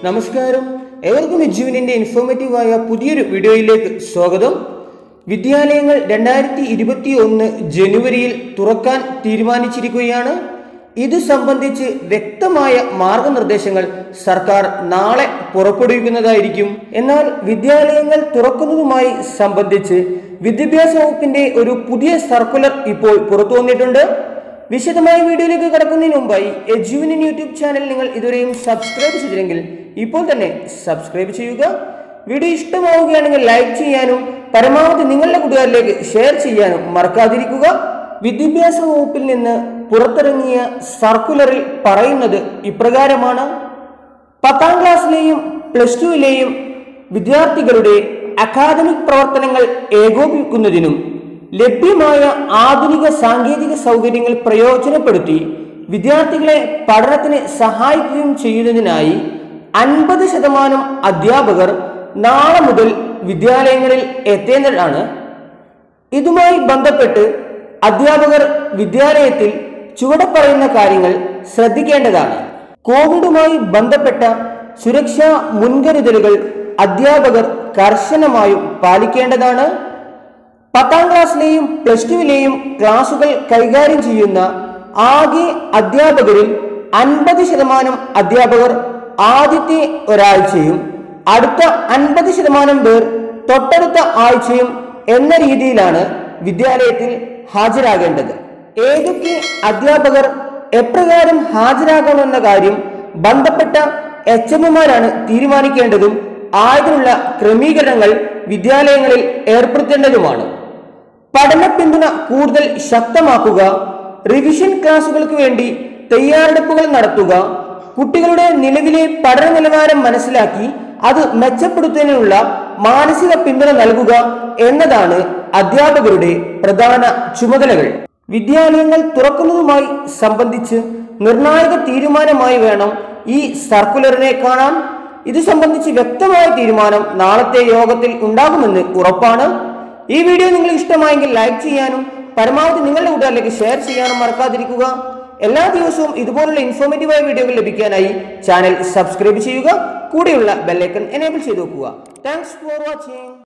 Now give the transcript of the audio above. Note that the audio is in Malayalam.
നമസ്കാരം, ഏവർക്കും എജ്യുവിനിൻ്റെ ഇൻഫോർമേറ്റീവായ പുതിയൊരു വീഡിയോയിലേക്ക് സ്വാഗതം. വിദ്യാലയങ്ങൾ 2021 ജനുവരിയിൽ തുറക്കാൻ തീരുമാനിച്ചിരിക്കുകയാണ്. ഇത് സംബന്ധിച്ച് വ്യക്തമായ മാർഗനിർദ്ദേശങ്ങൾ സർക്കാർ നാളെ പുറപ്പെടുവിക്കുന്നതായിരിക്കും. എന്നാൽ വിദ്യാലയങ്ങൾ തുറക്കുന്നതുമായി സംബന്ധിച്ച് വിദ്യാഭ്യാസ വകുപ്പിന്റെ ഒരു പുതിയ സർക്കുലർ ഇപ്പോൾ പുറത്തു വന്നിട്ടുണ്ട്. വിശദമായ വീഡിയോയിലേക്ക് കടക്കുന്നതിന് മുമ്പായി എജ്യുവിൻ യൂട്യൂബ് ചാനൽ നിങ്ങൾ ഇതുവരെയും സബ്സ്ക്രൈബ് ചെയ്തില്ലെങ്കിൽ ഇപ്പോൾ തന്നെ സബ്സ്ക്രൈബ് ചെയ്യുക. വീഡിയോ ഇഷ്ടമാവുകയാണെങ്കിൽ ലൈക്ക് ചെയ്യാനും പരമാവധി നിങ്ങളുടെ കൂട്ടുകാരിലേക്ക് ഷെയർ ചെയ്യാനും മറക്കാതിരിക്കുക. വിദ്യാഭ്യാസ വകുപ്പിൽ നിന്ന് പുറത്തിറങ്ങിയ സർക്കുലറിൽ പറയുന്നത് ഇപ്രകാരമാണ്: 10ാം ക്ലാസ്സിലെയും പ്ലസ് ടുവിലെയും വിദ്യാർത്ഥികളുടെ അക്കാദമിക് പ്രവർത്തനങ്ങൾ ഏകോപിപ്പിക്കുന്നതിനും ലഭ്യമായ ആധുനിക സാങ്കേതിക സൗകര്യങ്ങൾ പ്രയോജനപ്പെടുത്തി വിദ്യാർത്ഥികളെ പഠനത്തിന് സഹായിക്കുകയും ചെയ്യുന്നതിനായി 50% അധ്യാപകർ നാളെ മുതൽ വിദ്യാലയങ്ങളിൽ എത്തേണ്ടതാണ്. ഇതുമായി ബന്ധപ്പെട്ട് അധ്യാപകർ വിദ്യാലയത്തിൽ ചുവടെ പറയുന്ന കാര്യങ്ങൾ ശ്രദ്ധിക്കേണ്ടതാണ്. കോവിഡുമായി ബന്ധപ്പെട്ട സുരക്ഷാ മുൻകരുതലുകൾ അധ്യാപകർ കർശനമായും പാലിക്കേണ്ടതാണ്. 10ാം ക്ലാസ്സിലെയും പ്ലസ് ടുവിലെയും ക്ലാസുകൾ കൈകാര്യം ചെയ്യുന്ന ആകെ അധ്യാപകരിൽ 50% അധ്യാപകർ ആദ്യത്തെ ഒരാഴ്ചയും അടുത്ത 50% പേർ തൊട്ടടുത്ത ആഴ്ചയും എന്ന രീതിയിലാണ് വിദ്യാലയത്തിൽ ഹാജരാകേണ്ടത്. ഏതൊക്കെ അധ്യാപകർ എപ്രകാരം ഹാജരാകണമെന്ന കാര്യം ബന്ധപ്പെട്ട എച്ച്എമ്മാരാണ് തീരുമാനിക്കേണ്ടതും ആയതിനുള്ള ക്രമീകരണങ്ങൾ വിദ്യാലയങ്ങളിൽ ഏർപ്പെടുത്തേണ്ടതുമാണ്. പഠന പിന്തുണ കൂടുതൽ ശക്തമാക്കുക, റിവിഷൻ ക്ലാസുകൾക്ക് വേണ്ടി തയ്യാറെടുപ്പുകൾ നടത്തുക, കുട്ടികളുടെ നിലവിലെ പഠന നിലവാരം മനസ്സിലാക്കി അത് മെച്ചപ്പെടുത്തുന്നതിനുള്ള മാനസിക പിന്തുണ നൽകുക എന്നതാണ് അധ്യാപകരുടെ പ്രധാന ചുമതലകൾ. വിദ്യാലയങ്ങൾ തുറക്കുന്നതുമായി സംബന്ധിച്ച് നിർണായക തീരുമാനമായി വേണം ഈ സർക്കുലറിനെ കാണാൻ. ഇത് സംബന്ധിച്ച് വ്യക്തമായ തീരുമാനം നാളത്തെ യോഗത്തിൽ ഉണ്ടാകുമെന്ന് ഉറപ്പാണ്. ഈ വീഡിയോ നിങ്ങൾക്ക് ഇഷ്ടമായെങ്കിൽ ലൈക്ക് ചെയ്യാനും പരമാവധി നിങ്ങളുടെ കൂട്ടുകാരിലേക്ക് ഷെയർ ചെയ്യാനും മറക്കാതിരിക്കുക. എല്ലാ ദിവസവും ഇതുപോലുള്ള ഇൻഫോർമേറ്റീവായ വീഡിയോകൾ ലഭിക്കാനായി ചാനൽ സബ്സ്ക്രൈബ് ചെയ്യുക. കൂടെയുള്ള ബെല്ലൈക്കൺ എനേബിൾ ചെയ്ത് വെക്കുക. Thanks for watching.